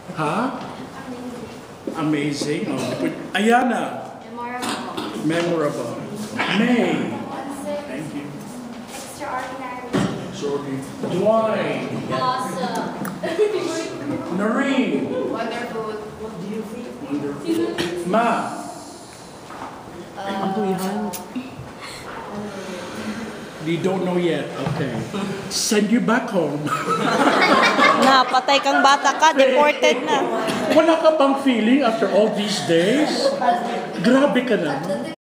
Ha? Amazing. Oh, Ayana. Memorable. Memorable. May. Thank you. Extraordinary. Sorry. Dwight. Awesome. Noreen. Wonderful. Wonderful. Ma. You don't know yet. Okay. Send you back home. Napatay kang bata ka, deported na. Wala ka bang feeling after all these days? Grabe ka na.